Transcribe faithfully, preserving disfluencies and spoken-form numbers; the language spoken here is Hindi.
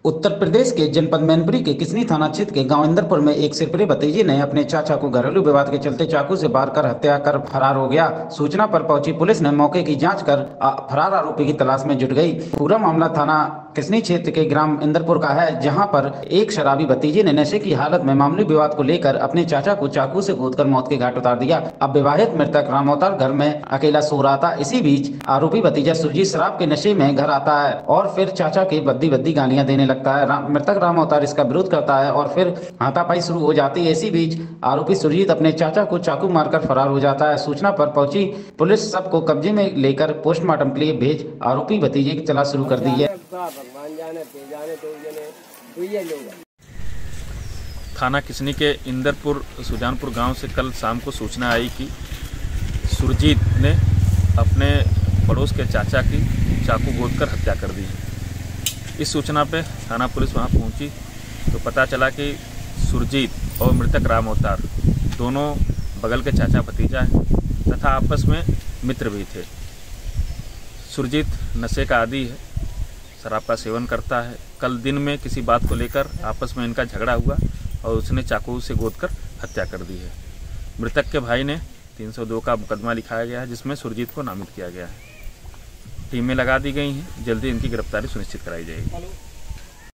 उत्तर प्रदेश के जनपद मैनपुरी के किसनी थाना क्षेत्र के गांव इंदरपुर में एक सिरपरे भतीजे ने अपने चाचा को घरेलू विवाद के चलते चाकू से वार कर हत्या कर फरार हो गया। सूचना पर पहुंची पुलिस ने मौके की जांच कर फरार आरोपी की तलाश में जुट गई। पूरा मामला थाना किसनी क्षेत्र के ग्राम इंदरपुर का है, जहां पर एक शराबी भतीजे ने नशे की हालत में मामूली विवाद को लेकर अपने चाचा को चाकू से गोदकर मौत के घाट उतार दिया। अब विवाहित मृतक रामअवतार घर में अकेला सो रहा था। इसी बीच आरोपी भतीजा सुरजीत शराब के नशे में घर आता है और फिर चाचा के बद्दी बद्दी गालियां देने लगता है। राम, मृतक रामअवतार इसका विरोध करता है और फिर हाथापाई शुरू हो जाती है। इसी बीच आरोपी सुरजीत अपने चाचा को चाकू मारकर फरार हो जाता है। सूचना पर पहुंची पुलिस सबको कब्जे में लेकर पोस्टमार्टम के लिए भेज आरोपी भतीजे की तलाश शुरू कर दी है। थाना किसनी के इंदरपुर सुजानपुर गांव से कल शाम को सूचना आई कि सुरजीत ने अपने पड़ोस के चाचा की चाकू गोदकर हत्या कर दी। इस सूचना पे थाना पुलिस वहां पहुंची तो पता चला कि सुरजीत और मृतक रामअवतार दोनों बगल के चाचा भतीजा हैं तथा आपस में मित्र भी थे। सुरजीत नशे का आदी है, शराब का सेवन करता है। कल दिन में किसी बात को लेकर आपस में इनका झगड़ा हुआ और उसने चाकू से गोदकर हत्या कर दी है। मृतक के भाई ने तीन सौ दो का मुकदमा लिखाया गया है, जिसमें सुरजीत को नामित किया गया है। टीमें लगा दी गई हैं, जल्दी इनकी गिरफ्तारी सुनिश्चित कराई जाएगी।